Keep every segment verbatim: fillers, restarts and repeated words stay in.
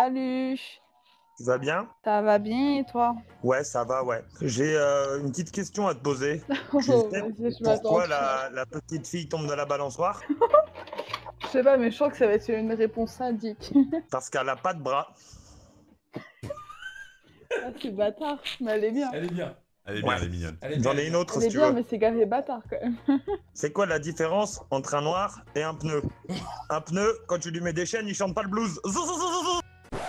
Salut. Tu vas bien? Ça va bien et toi? Ouais, ça va, ouais. J'ai euh, une petite question à te poser. Oh, Tu sais vas-y, je pourquoi m'attends. la, la petite fille tombe dans la balançoire? Je sais pas, mais je sens que ça va être une réponse sadique. Parce qu'elle a pas de bras. Ah, c'est bâtard, mais elle est bien. Elle est bien. Elle est bien, Ouais. elle est mignonne. Elle est bien, J'en elle est ai une bien. autre Elle si est tu bien, veux. mais c'est gavé bâtard quand même. C'est quoi la différence entre un noir et un pneu? Un pneu, quand tu lui mets des chaînes, il chante pas le blues. Zou, zou, zou, zou, zou.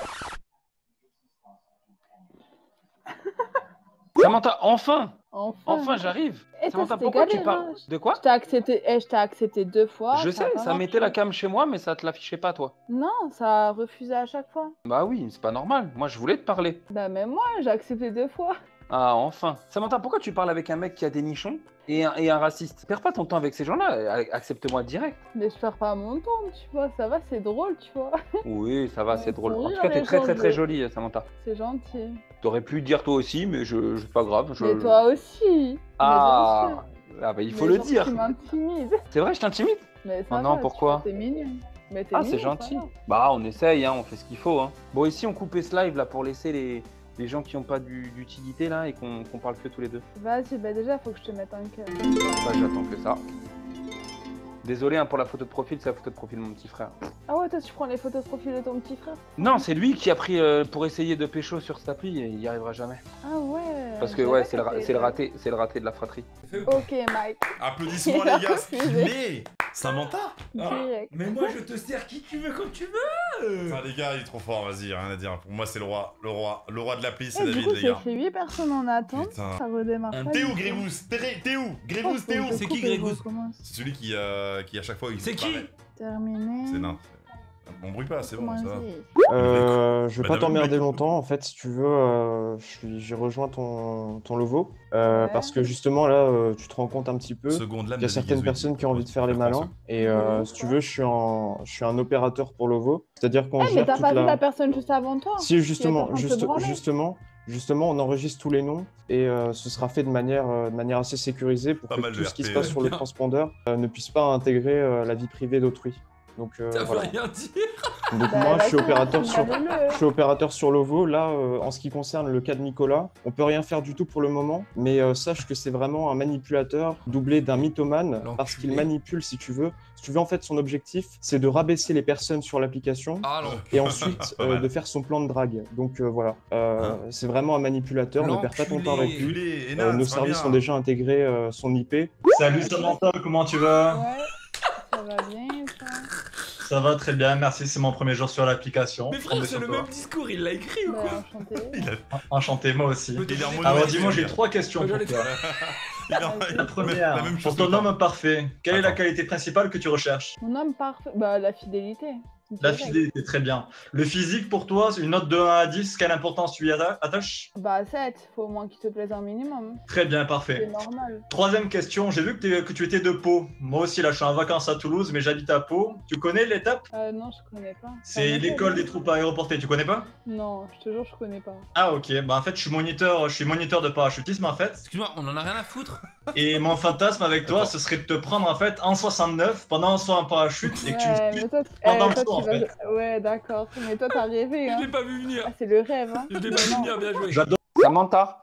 Samantha, enfin Enfin. Enfin, j'arrive. Et toi, Samantha, c'était pourquoi tu galère, parles hein. de quoi? Je t'ai accepté, eh, je t'ai accepté deux fois. Je ça a sais, pas ça marché. mettait la cam chez moi, mais ça te l'affichait pas, toi. Non, ça a refusé à chaque fois. Bah oui, c'est pas normal. Moi, je voulais te parler. Bah même moi, j'ai accepté deux fois. Ah, enfin. Samantha, pourquoi tu parles avec un mec qui a des nichons et un, et un raciste? Perds pas ton temps avec ces gens-là. Accepte-moi direct. Mais je perds pas mon temps, tu vois. Ça va, c'est drôle, tu vois. Oui, ça va, Ouais, c'est drôle. faut En rire tout cas, t'es les très gens, très très mais- jolie, Samantha. C'est gentil. T'aurais pu le dire toi aussi, mais je, je pas grave. Je... Mais toi aussi. Ah, Mais bien ah bah il sûr. faut Mais le genre, dire. Tu m'intimides. C'est vrai, je t'intimide? Mais ça Oh non, va, tu pourquoi vois, T'es mignon. Mais t'es Ah, mignon, c'est ça gentil. va. Bah, on essaye, hein, on fait ce qu'il faut. Hein. Bon, ici, on coupe ce live là pour laisser les, les gens qui n'ont pas du- d'utilité là et qu'on qu'on parle que tous les deux. Vas-y, bah déjà, faut que je te mette un cœur. Bah, j'attends que ça. Désolé hein, pour la photo de profil, c'est la photo de profil de mon petit frère. Ah ouais, toi, tu prends les photos de profil de ton petit frère? Non, c'est lui qui a pris euh, pour essayer de pécho sur cette appli et il y arrivera jamais. Ah ouais. Parce que j'avais ouais, pas c'est le, ra- capté. c'est le raté, c'est le raté de la fratrie. Fais ou pas? Ok, Mike. Applaudissements Il a les gars, c'est refusé. filmé. Samantha? Ah, Direct. mais moi je te sers qui tu veux comme tu veux. Enfin les gars, il est trop fort, vas-y, rien à dire. Pour moi c'est le roi, le roi, le roi de l'appli, c'est Et du David coup, les c'est gars. écrit huit personnes en attente. Putain. Ça redémarre Un pas. T'es du où tout. Grégousse? T'es t'es où? Oh, Grégousse, faut t'es que où? je C'est coupe qui, et je Grégousse? recommence. C'est celui qui, euh, qui à chaque fois il C'est qui? paraît. Terminé. C'est nain. On bruit pas, c'est bon, ça va. Commencez. Euh, je vais Bah, pas d'abord, t'emmerder mec. longtemps, en fait, si tu veux, euh, je suis- j'ai rejoint ton, ton Lovo, euh, Ouais. parce que justement, là, euh, tu te rends compte un petit peu Seconde lame qu'il y a de certaines Digazouille. personnes qui ont envie de faire les Faire malins, trente et euh, Mhm. si tu veux, je suis, en, je suis un opérateur pour Lovo, c'est-à-dire qu'on Eh, mais gère t'as toute pas vu la... la personne juste avant toi? Si, justement, en train de se juste- branler. justement, justement, on enregistre tous les noms, et euh, ce sera fait de manière, euh, de manière assez sécurisée pour Pas que mal tout de ce qui R P, se passe ouais. sur le Bien. transpondeur euh, ne puisse pas intégrer euh, la vie privée d'autrui. Donc, euh, Ça veut voilà. rien dire. Donc Bah, moi, je suis vas-y, opérateur sur... signale-le. Je suis opérateur sur Lovo. Là, euh, en ce qui concerne le cas de Nicolas, on peut rien faire du tout pour le moment, mais euh, sache que c'est vraiment un manipulateur doublé d'un mythomane parce qu'il L'enculé. manipule, si tu veux. Si tu veux, en fait, son objectif, c'est de rabaisser les personnes sur l'application Ah non. et ensuite Pas euh, mal. de faire son plan de drague. Donc euh, voilà, Euh, Hein c'est vraiment un manipulateur. Ne perds pas ton temps avec lui. Enculé, Euh, Hénin, nos c'est pas services bien. ont déjà intégré euh, son I P. Salut Samantha, comment tu vas? Ouais, ça va bien, toi. Ça va très bien, merci, c'est mon premier jour sur l'application. Mais frère, Tombé c'est sur le toi. même discours, il l'a écrit ou Bah, quoi? enchanté. Il a- Enchanté, moi aussi. Mais Il est en mode Alors ouais, dis-moi, j'ai bien. trois questions Ouais, pour j'allais toi. Il a- il a La la première, même pour chose que ton toi. homme parfait, quelle est la Attends. qualité principale que tu recherches? Mon homme parfait. Bah, la fidélité. La Direct. fidélité, très bien. Le physique pour toi, c'est une note de un à dix, quelle importance tu y atta- attaches? Bah, sept. Faut au moins qu'il te plaise un minimum. Très bien, C'est parfait. normal. Troisième question, j'ai vu que, t'es- que tu étais de Pau. Moi aussi, là, je suis en vacances à Toulouse, mais j'habite à Pau. Tu connais l'étape? Euh, non, je connais pas. C'est T'en as l'école fait, des troupes aéroportées, tu connais pas? Non, je te jure, je connais pas. Ah ok, bah en fait je suis moniteur, je suis moniteur de parachutisme en fait. Excuse-moi, on en a rien à foutre. Et mon fantasme avec toi, Attends. ce serait de te prendre en fait en soixante-neuf pendant un saut en parachute et que tu me Ouais, suives mais toi, pendant eh, le toi, saut, en tu vas... Ouais, d'accord. Mais toi, t'as rêvé, Je hein. l'ai pas vu venir. Ah, c'est le rêve, hein. Je l'ai pas vu Non. venir, bien joué. J'adore. Samantha,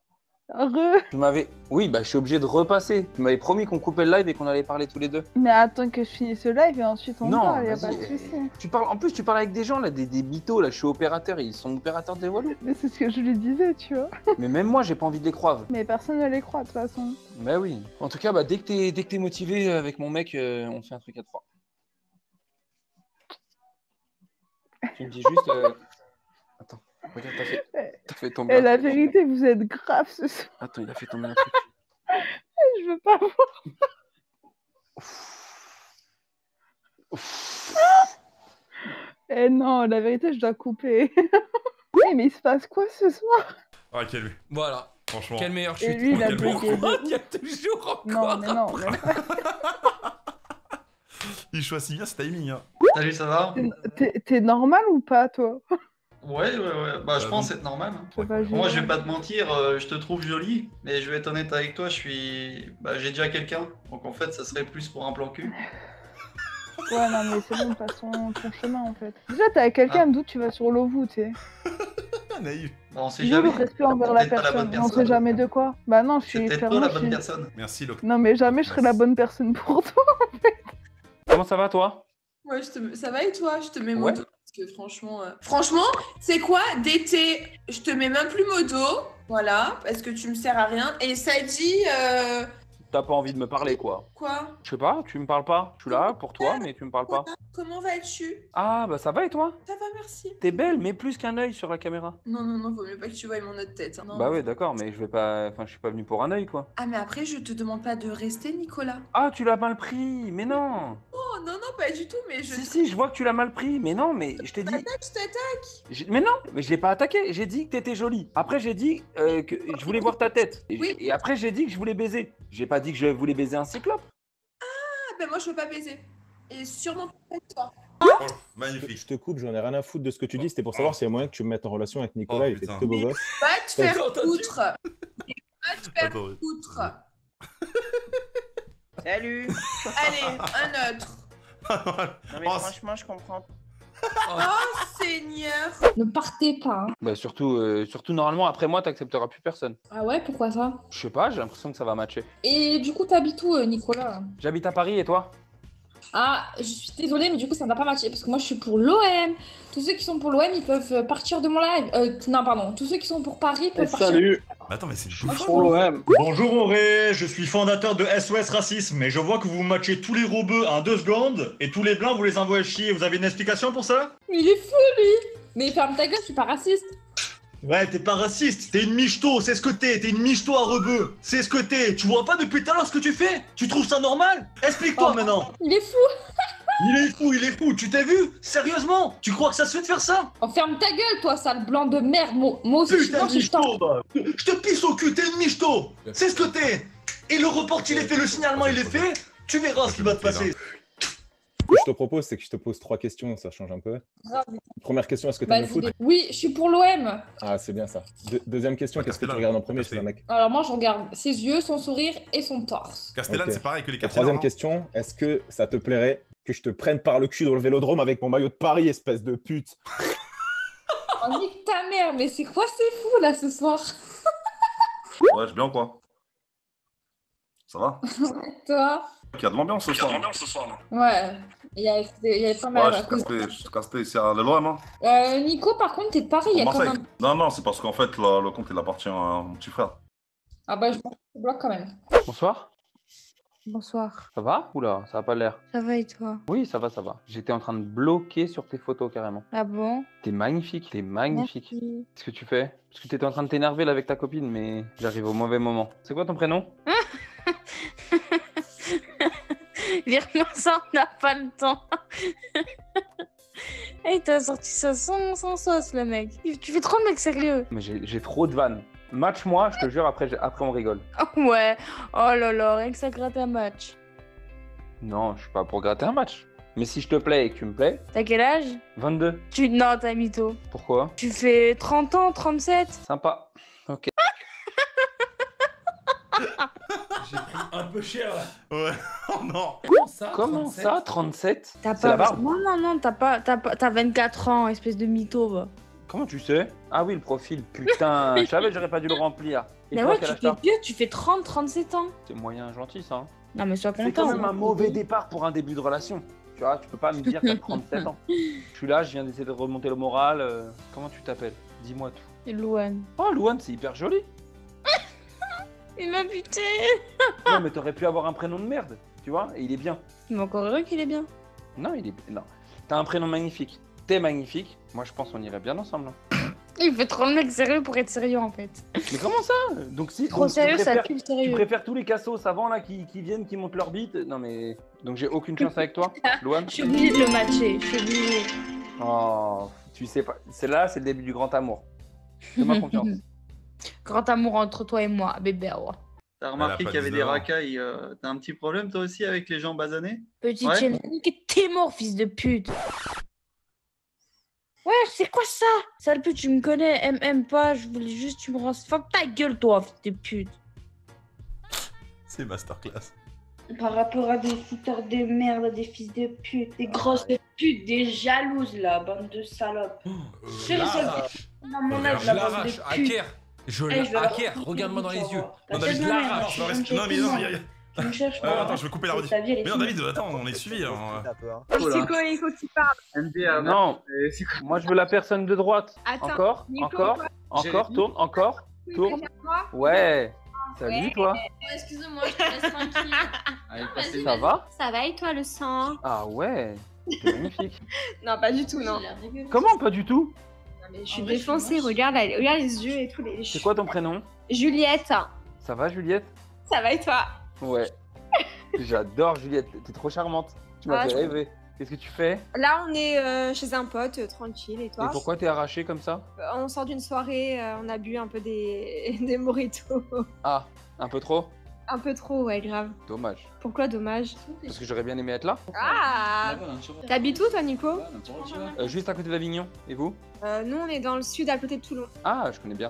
Re. tu m'avais... Oui, bah je suis obligé de repasser. Tu m'avais promis qu'on coupait le live et qu'on allait parler tous les deux. Mais attends que je finisse le live et ensuite on Non, parle, y a vas-y. pas de souci. Tu parles... En plus, tu parles avec des gens là, des, des mythos là. Je suis opérateur, ils sont opérateurs des Walloons. Mais c'est ce que je lui disais, tu vois. Mais même moi, j'ai pas envie de les croire. Mais personne ne les croit, de toute façon. Bah oui. En tout cas, bah, dès que t'es dès que t'es motivé euh, avec mon mec, euh, on fait un truc à trois. Tu me dis juste. euh, Attends, regarde, t'as fait, t'as fait tomber. Et un la truc. vérité, vous êtes grave ce soir. Attends, il a fait tomber un truc. Je veux pas voir. Eh non, la vérité, je dois couper. Eh, mais il se passe quoi ce soir? Ah, quel Voilà. franchement. Quelle meilleure Et chute. lui, il a Quel bugué. pourquoi il y a toujours encore. Non, mais non. après. mais- Il choisit bien ce timing. Hein. Salut, ça va? T'es- T'es normal ou pas, toi? Ouais, ouais, ouais, bah je Euh, pense être normal. hein. Je peux pas Moi, je juger. vais pas te mentir, euh, je te trouve jolie, mais je vais être honnête avec toi, je suis. Bah, j'ai déjà quelqu'un, donc en fait, ça serait plus pour un plan cul. Ouais, non, mais c'est bon, passons ton chemin en fait. Déjà, t'es avec quelqu'un, d'où tu vas sur l'Ovu, tu sais. Naïf. Bon, on sait Dis jamais. le respect envers la Peut-être pas la bonne personne. On sait personne. jamais de quoi. Bah non, je C'est suis peut-être pas clairement. la je bonne suis- personne. Merci, Locke. Non, mais jamais je serai la bonne personne pour toi. Comment ça va, toi? Ouais, je te... ça va et toi? Je te mets Ouais. modo. Parce que franchement, euh, franchement, c'est quoi d'été? Je te mets même plus modo. Voilà, parce que tu me sers à rien. Et ça dit. Euh... T'as pas envie de me parler, quoi. Quoi? Je sais pas, tu me parles pas. Je suis là pour toi, mais tu me parles pas. Comment vas-tu? Ah, bah ça va et toi? Ça va, merci. T'es belle, mais plus qu'un œil sur la caméra. Non, non, non, vaut mieux pas que tu voies mon autre tête. hein. Non. Bah ouais, d'accord, mais je vais pas. Enfin, je suis pas venu pour un œil, quoi. Ah, mais après, je te demande pas de rester, Nicolas. Ah, tu l'as mal pris, mais non. Oh, non, non, pas du tout, mais je. Si, si, je vois que tu l'as mal pris, mais non, mais je t'ai dit. t'attaque, je t'attaque. J'ai- Mais non, mais je l'ai pas attaqué. J'ai dit que t'étais jolie. Après, j'ai dit euh, que je voulais voir ta tête. Et, Oui. et après, j'ai dit que je voulais baiser. J'ai pas dit que je voulais baiser un cyclope. Ah, ben moi, je veux pas baiser. Et sûrement pas avec toi. Oh, magnifique. Je te coupe, j'en ai rien à foutre de ce que tu dis. C'était pour savoir s'il y a moyen que tu me mettes en relation avec Nicolas. Oh, il était putain. très beau gosse. Va te faire Attends, foutre. Va te faire Attends, ouais. foutre. Salut. Allez, un autre. Non, mais Oh, franchement, je comprends. Oh, Seigneur. Ne partez pas. hein. Bah, surtout, euh, surtout, normalement, après moi, t'accepteras plus personne. Ah ouais, pourquoi ça? Je sais pas, j'ai l'impression que ça va matcher. Et du coup, t'habites où, euh, Nicolas? J'habite à Paris et toi? Ah, je suis désolée, mais du coup, ça n'a pas matché parce que moi, je suis pour l'O M. Tous ceux qui sont pour l'O M, ils peuvent euh, partir de mon live. Euh, non, pardon. Tous ceux qui sont pour Paris peuvent partir. Salut. Mais attends, mais c'est Moi, bouffon. je suis pour l'O M. Bonjour Auré, je suis fondateur de S O S Racisme et je vois que vous matchez tous les robeux en deux secondes et tous les blancs vous les envoyez chier. Vous avez une explication pour ça? Mais il est fou, lui. Mais ferme ta gueule, je suis pas raciste. Ouais, t'es pas raciste, t'es une michto, c'est ce que t'es, t'es une michto à rebeu, c'est ce que t'es. Tu vois pas depuis tout à l'heure ce que tu fais? Tu trouves ça normal? Explique-toi Oh. maintenant. Il est fou. Il est fou, il est fou, tu t'es vu? Sérieusement? Tu crois que ça se fait de faire ça? Oh, ferme ta gueule, toi, sale blanc de merde. Moi, moi aussi, je Putain non, de je je t'en- michto, bah. Je te pisse au cul, t'es une michto. C'est ce que t'es. Et le report il est fait, le signalement il est fait, tu verras ce qui va te passer. Ce que je te propose, c'est que je te pose trois questions, ça change un peu. Grave. Première question, est-ce que t'aimes le Vas-y, foot? dé- Oui, je suis pour l'O M. Ah, c'est bien ça. Deux- deuxième question, Ouais, qu'est-ce que tu Castellane. regardes en premier chez un mec? Alors, moi, je regarde ses yeux, son sourire et son torse. Castellane, Ok. c'est pareil que les La quartiers. troisième nord, question, est-ce que ça te plairait que je te prenne par le cul dans le vélodrome avec mon maillot de Paris, espèce de pute? Oh, nique ta mère, mais c'est quoi ces fous, là, ce soir? Ouais, je bien quoi. Ça va? Toi? Il y a de l'ambiance ce soir. Ouais. Il y a, il y a pas Ouais, mal. je suis casse-pied, je suis casse-pied ici à l'O M. Hein. Euh, Nico, par contre, t'es de Paris, il y a Pour quand Marseille. même. Non, non, c'est parce qu'en fait, là, le compte il appartient à mon petit frère. Ah bah, je te bloque quand même. Bonsoir. Bonsoir. Ça va? Oula, ça a pas l'air. Ça va et toi? Oui, ça va, ça va. J'étais en train de bloquer sur tes photos carrément. Ah bon? T'es magnifique, t'es magnifique. Merci. Qu'est-ce que tu fais? Parce que t'étais en train de t'énerver là avec ta copine, mais j'arrive au mauvais moment. C'est quoi ton prénom? Vire-moi ça, on n'a pas le temps. Et t'as sorti ça sans, sans sauce, le mec. Tu fais trop le mec sérieux. Mais j'ai j'ai trop de vannes. Match-moi, je te jure, après, j'ai- après on rigole. Oh, ouais. Oh là là, rien que ça gratte un match. Non, je suis pas pour gratter un match. Mais si je te plais et que tu me plais, T'as quel âge? vingt-deux. Tu... Non, t'as mytho. Pourquoi? Tu fais trente ans, trente-sept? Sympa. Ok. J'ai pris un peu cher là. Ouais. Oh non. Comment ça? Comment trente-sept? ça, trente-sept? T'as C'est la pas... barbe. Non, non, non, t'as pas... T'as pas... T'as vingt-quatre ans, espèce de mytho, va. Comment tu sais? Ah oui, le profil. Putain, je savais, j'aurais pas dû le remplir. Et Mais toi, ouais, quel tu âge fais t'as? vieux, tu fais trente, trente-sept ans. C'est moyen gentil, ça. Hein. Non, mais sois C'est content. quand même un mauvais départ pour un début de relation. Tu vois, tu peux pas me dire que t'as trente-sept ans. Je suis là, je viens d'essayer de remonter le moral. euh, Comment tu t'appelles? Dis-moi tout. Louane. Oh, Louane, c'est hyper joli. Il m'a buté. Non, mais t'aurais pu avoir un prénom de merde, tu vois, et il est bien. Il m'a encore heureux qu'il est bien. Non, il est... Non. T'as un prénom magnifique. T'es magnifique. Moi, je pense qu'on irait bien ensemble. hein. Il fait trop le mec sérieux pour être sérieux, en fait. Mais comment ça? Donc si... Trop donc, tu sérieux, ça préfères- pue le Tu sérieux. préfères tous les cassos savants là qui, qui viennent, qui montent leur bite? Non mais... Donc j'ai aucune chance avec toi, Louane? Je suis obligée de le matcher, je suis obligée. Oh, tu sais pas. C'est là, c'est le début du grand amour. Fais-moi confiance. Grand amour entre toi et moi, bébé. ouais. T'as Elle a remarqué pas qu'il y avait des dix-neuf ans. racailles, euh, t'as un petit problème toi aussi avec les gens basanés? Petite Ouais. chaîne, t'es mort, fils de pute. Ouais, c'est quoi ça? Sale pute, tu me connais, aime, aime pas, je voulais juste que tu me rends... Ferme ta gueule, toi, fils de pute. C'est masterclass. par rapport à des fouteurs de merde, des fils de pute, des grosses putes, des jalouses là, bande de salopes. C'est le seul à mon âge, Je la bande l'arrache, de pute. hacker. Je Eh, je vais leur hacker, couper regarde-moi dans les vite, yeux. ça Non, va. David, je Non, mais l'arrache. moi, je suis Non, mais non, il y a- Tu me cherches Euh, pas. attends, je vais couper la redite. Ta vie, elle est Mais non, finie. David, attends, on est suivi. Hein. Oula. Psycho, il faut qu'il parle. Non, moi je veux la personne de droite. Attends, Encore, Nico, encore, quoi encore, tourne, encore, tourne. Moi Ouais. Salut toi. Excuse-moi, je te laisse tranquille. Vas-y, Ça vas-y. va? Ça va et toi le sang? Ah ouais. C'est magnifique. Non, pas du tout, non. Comment pas du tout? Non, mais je suis défoncée, regarde, là, regarde les yeux et tout. Les... C'est quoi ton prénom? Juliette. Ça va Juliette? Ça va et toi? Ouais. J'adore Juliette, t'es trop charmante. Tu m'as Ah, fait je- rêver. Qu'est-ce que tu fais? Là, on est euh, chez un pote, euh, tranquille, et toi? Et pourquoi t'es arraché comme ça? Euh, On sort d'une soirée, euh, on a bu un peu des, des mojitos. Ah, un peu trop? Un peu trop, ouais, grave. Dommage. Pourquoi dommage? Parce que j'aurais bien aimé être là. Ah! T'habites où, toi, Nico? Euh, juste à côté d'Avignon. Et vous? Euh, Nous, on est dans le sud, à côté de Toulon. Ah, je connais bien.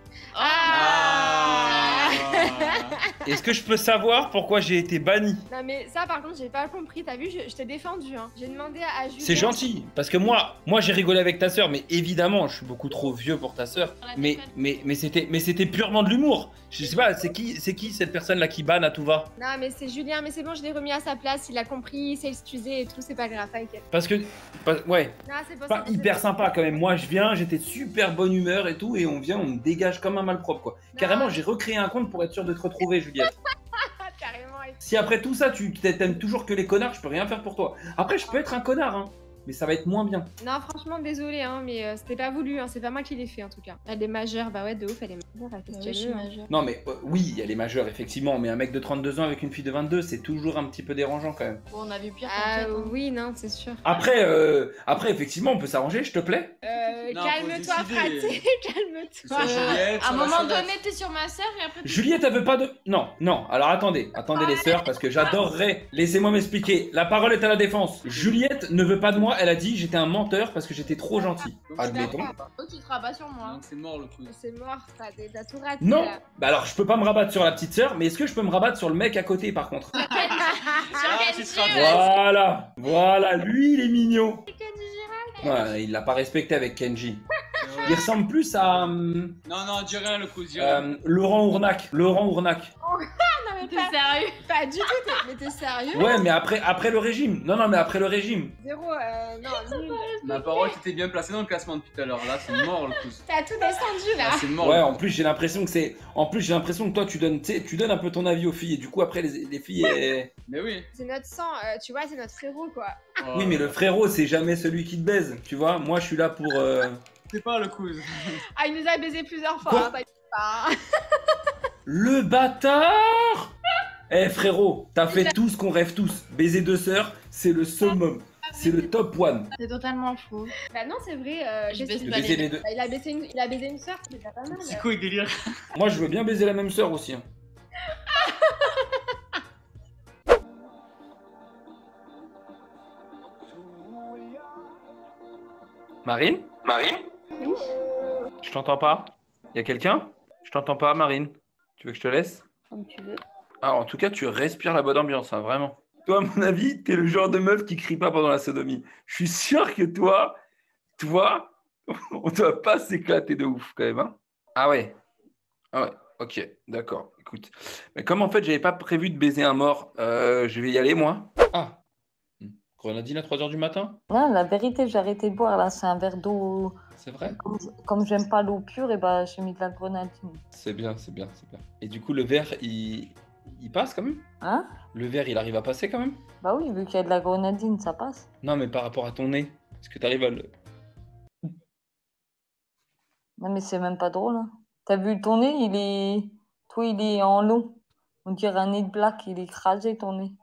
Ah! Est-ce que je peux savoir pourquoi j'ai été banni? Non, mais ça, par contre, j'ai pas compris. T'as vu, je, je t'ai défendu. Hein. J'ai demandé à, à Juliette. C'est gentil, parce que moi, moi j'ai rigolé avec ta sœur, mais évidemment, je suis beaucoup trop vieux pour ta sœur. Mais, mais, mais c'était, mais c'était purement de l'humour. Je sais pas, c'est qui, c'est qui cette personne là qui banne à tout va? Non, mais c'est Julien, mais c'est bon, je l'ai remis à sa place. Il a compris, il s'est excusé et tout, c'est pas grave, t'inquiète. Parce que, pas- ouais, Non, c'est pas pas ça. hyper sympa quand même. Moi, je viens, j'étais de super bonne humeur et tout, et on vient, on me dégage comme un malpropre quoi. Carrément, j'ai recréé un compte pour être sûr de te retrouver, Juliette. Carrément. Si après tout ça, tu t'aimes toujours que les connards, je peux rien faire pour toi. Après, je peux être un connard, hein, mais ça va être moins bien. Non, franchement, désolé, hein, mais euh, c'était pas voulu, hein, c'est pas moi qui l'ai fait en tout cas. Elle est majeure, bah ouais, de ouf, elle est majeure. Qu'est-ce que oui, tu je veux, suis hein. majeure. Non mais euh, oui, elle est majeure effectivement, mais un mec de trente-deux ans avec une fille de vingt-deux, c'est toujours un petit peu dérangeant quand même. Bon, on a vu pire Ah qu'en fait, hein. oui, non, c'est sûr. Après, euh, après effectivement, on peut s'arranger, je te plais. Euh, Non, calme-toi, faut décider. fraté, calme-toi. À un moment donné, t'es sur ma sœur et après. Juliette, elle veut pas de... Non, non, alors attendez, attendez les sœurs, parce que j'adorerais... Laissez-moi m'expliquer, la parole est à la défense. Juliette ne veut pas de moi, elle a dit j'étais un menteur parce que j'étais trop gentil. Admettons. Oh, tu te rabats sur moi. C'est mort le coup. C'est mort, t'as des- t'as tout raté. Non, là. bah alors je peux pas me rabattre sur la petite sœur, mais est-ce que je peux me rabattre sur le mec à côté par contre? Ah, tu seras Voilà, voilà, lui il est mignon. Ouais, il l'a pas respecté avec Kenji. Il ressemble plus à hum, Non, non, dis rien le coup, dis rien. euh, Laurent Ournac. Laurent Ournac. Non, mais T'es pas, sérieux? pas du tout, t'es- mais t'es sérieux? Ouais, mais après, après le régime. Non, non, mais après le régime. Zéro, euh, non, nul. Ma parole, t'étais bien placé dans le classement depuis tout à l'heure. Là, c'est mort le coup. T'as tout descendu là. Là, c'est mort. Ouais, le en coup. plus j'ai l'impression que c'est. En plus j'ai l'impression que toi tu donnes, tu sais, tu donnes un peu ton avis aux filles et du coup après les, les filles. elles- Mais oui. C'est notre sang, euh, tu vois, c'est notre frérot quoi. Oh. Oui, mais le frérot c'est jamais celui qui te baise, tu vois. Moi je suis là pour. euh, C'est pas le coup. Ah, il nous a baisé plusieurs fois, Quoi hein, t'inquiète pas. Le bâtard. Eh frérot, t'as fait tout ce qu'on rêve tous. Baiser deux sœurs, c'est le summum. C'est le top one. C'est totalement faux. Bah non, c'est vrai, euh, Je j'ai baisse fait- pas les- les deux. Bah, il a baisé une, il a baisé une sœur, c'est déjà pas mal. Psycho et délire. Moi je veux bien baiser la même sœur aussi. hein. Marine? Marine? Je t'entends pas. Y a quelqu'un? Je t'entends pas, Marine. Tu veux que je te laisse? Comme tu veux. Ah, en tout cas, tu respires la bonne ambiance, hein, vraiment. Toi, à mon avis, t'es le genre de meuf qui crie pas pendant la sodomie. Je suis sûr que toi, toi, on doit pas s'éclater de ouf quand même. Hein. Ah ouais. Ah ouais. Ok, d'accord. Écoute, mais comme en fait, j'avais pas prévu de baiser un mort, euh, je vais y aller moi. Ah. Hmm. Grenadine à trois heures du matin? Non, la vérité, j'ai arrêté de boire là, c'est un verre d'eau. C'est vrai? Comme, comme j'aime pas l'eau pure, et bah j'ai mis de la grenadine. C'est bien, c'est bien, c'est bien. Et du coup, le verre, il, il passe quand même? Hein? Le verre, il arrive à passer quand même? Bah oui, vu qu'il y a de la grenadine, ça passe. Non, mais par rapport à ton nez, est-ce que t'arrives à le... Non, mais c'est même pas drôle. Hein. T'as vu ton nez, il est. Toi, il est en long. On dirait un nez de black, il est écrasé ton nez.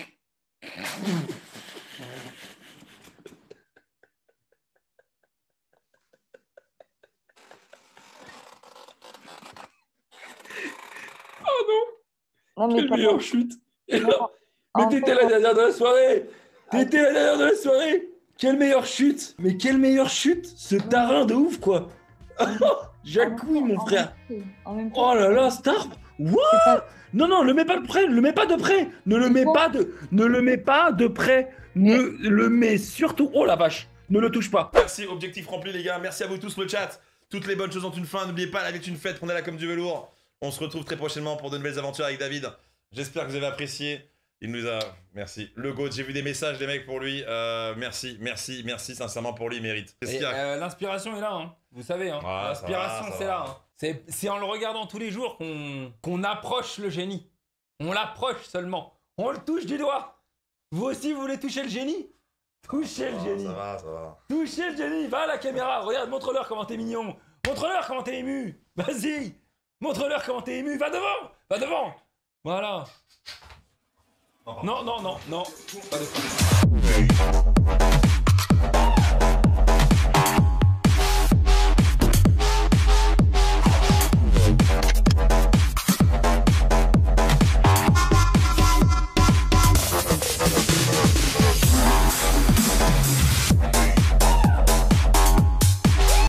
Oh non! Non, mais Quelle t'as meilleure pas- chute! Et Non, là- Mais en t'étais fait- la dernière de la soirée! T'étais la dernière de la soirée! Quelle meilleure chute! Mais quelle meilleure chute! Ce tarin de ouf, quoi! Jacouille, mon frère! En même temps, Oh là là, cet arbre! What? Non, non, le mets pas de près, le mets pas de près. Ne le mets pas de, ne le mets pas de près. Ne le mets surtout. Oh la vache, ne le touche pas. Merci, objectif rempli les gars. Merci à vous tous le chat. Toutes les bonnes choses ont une fin. N'oubliez pas, la vie est une fête. Prenez-la comme du velours. On se retrouve très prochainement pour de nouvelles aventures avec David. J'espère que vous avez apprécié. Il nous a... Merci. Le GOAT, j'ai vu des messages des mecs pour lui. Euh, merci, merci, merci. Sincèrement, pour lui, il mérite. Qu'est-ce qu'il y a Euh, L'inspiration est là, hein. Vous savez. Hein. Ah, ça L'inspiration, va, ça c'est va. là. Hein. C'est c'est en le regardant tous les jours qu'on qu'on approche le génie. On l'approche seulement. On le touche du doigt. Vous aussi, vous voulez toucher le génie? Touchez le Ah, génie. Ça va, ça va. Touchez le génie. Va à la caméra. Regarde, montre-leur comment t'es mignon. Montre-leur comment t'es ému. Vas-y. Montre-leur comment t'es ému. Va devant. Va devant. Voilà. Non, non, non, non. Pas de